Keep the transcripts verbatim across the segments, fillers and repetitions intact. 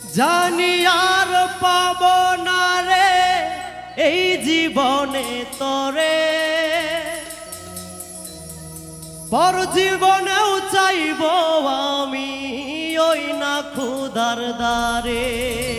জানি আর পাব না রে এই জীবনে তরে, পর জীবনেও চাইব আমি ওই না খুদার দ্বারে।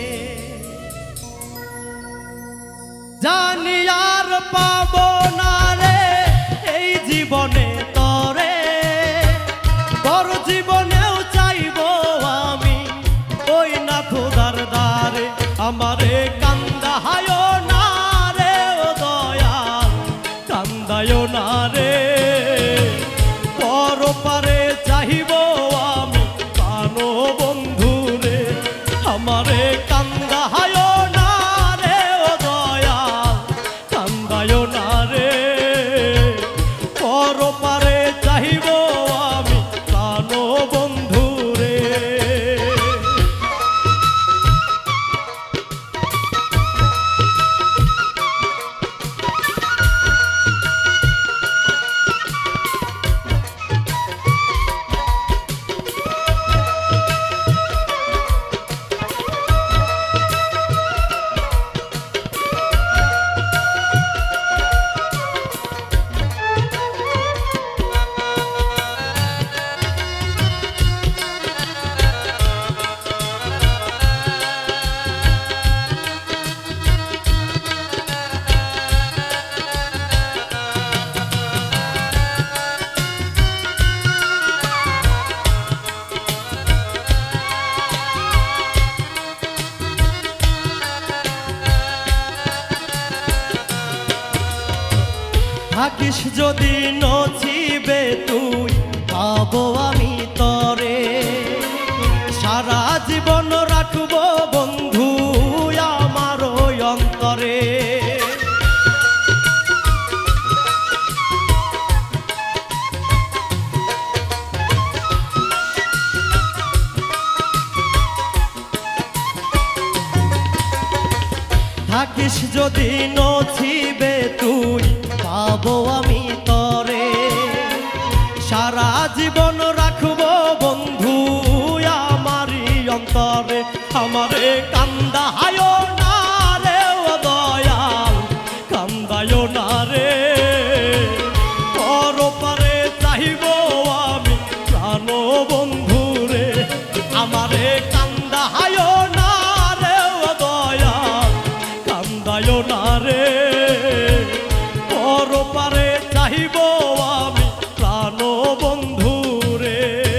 জানি আর পাব না রে এই জীবনে তরে, পর জীবনেও চাইব আমি ওই না খুদার দ্বারে। আমারে কান্দায় না রে ও দয়াল, কান্দায় না রে, পর পারে চাইব আমি প্রাণ বন্ধু রে। আমারে কান্দায় না রে ও দয়াল, কান্দায় না রে, পর পারে চাইব আমি প্রাণ বন্ধু রে। থাকিস যদি নছিবে তুই পাবো আমি তরে, সারা জীবন রাখবো বন্ধু আমার ওই অন্তরে। থাকিস যদি নছিবে তুই পাবো আমি তরে, সারা জীবন রাখবো বন্ধু আমারই অন্তরে। আমারে কান্দায় না রে ও দয়াল, কান্দায় না রে, পর পারে চাইব আমি প্রাণ বন্ধু রে। আমারে কান্দায় না রে ও দয়াল, কান্দায় না রে, পর পারে চাইব আমি প্রাণ বন্ধু রে।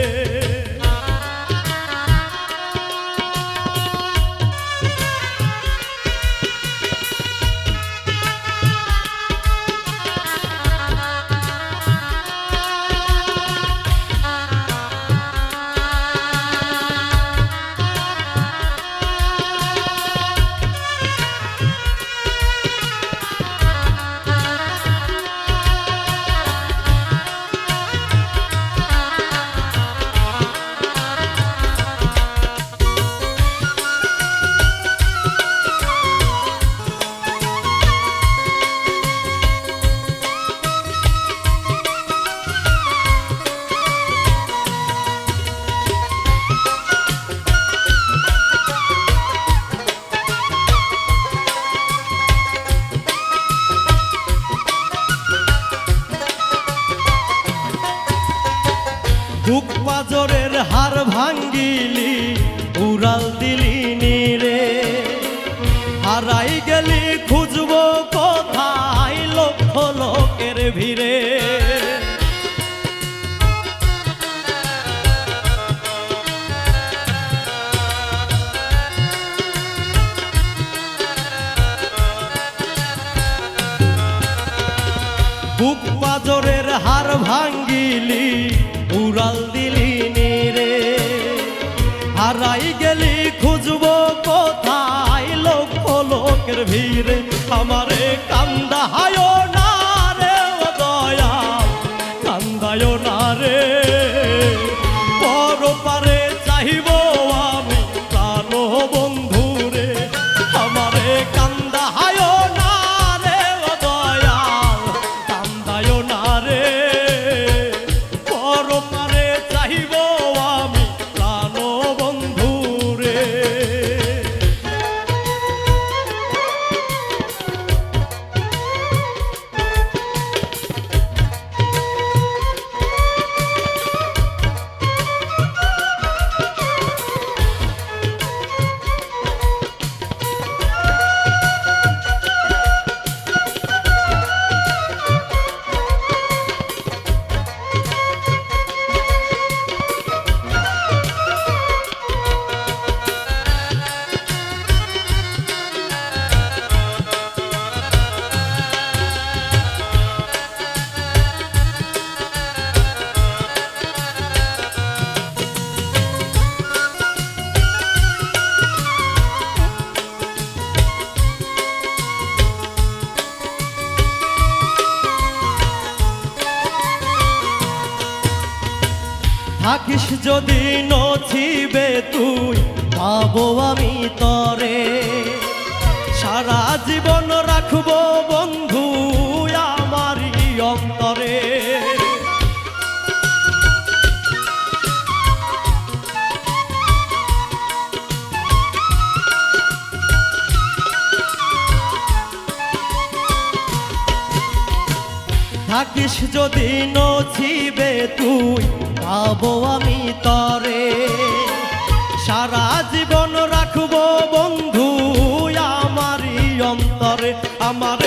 বুক পাজরের হার ভাঙ্গিলি উড়াল দিলি রে, হারাই গেলি খুঁজবো কোথায় লক্ষ লোকের ভিড়ে। বুক পাজরের হার ভাঙ্গিলি উড়াল দিলি রে, হারাই গেলি খুঁজবো কোথায় লক্ষ লোকের ভিড়ে। আমারে কান্দায় না রে ও দয়াল, কান্দায় না রে, পর পারে চাইব আমি প্রাণ বন্ধু রে। আমারে কান্দায় না রে ও দয়াল, কান্দায় না রে, পর পারে চাইব আমি প্রাণ বন্ধু রে। থাকিস যদি নছিবে তুই পাবো আমি তরে সারা জীবন রাখবো বন্ধু আমারই অন্তরে থাকিস যদি নছিবে তুই পাবো আমি তরে সারা জীবন রাখবো বন্ধু আমারই অন্তরে আমার